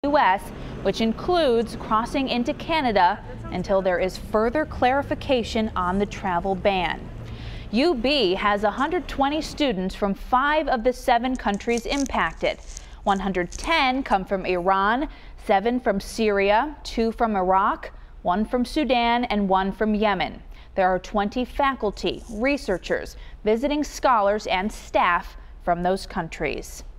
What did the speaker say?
U.S., which includes crossing into Canada until there is further clarification on the travel ban. UB has 120 students from 5 of the 7 countries impacted. 110 come from Iran, 7 from Syria, 2 from Iraq, 1 from Sudan, and 1 from Yemen. There are 20 faculty, researchers, visiting scholars, and staff from those countries.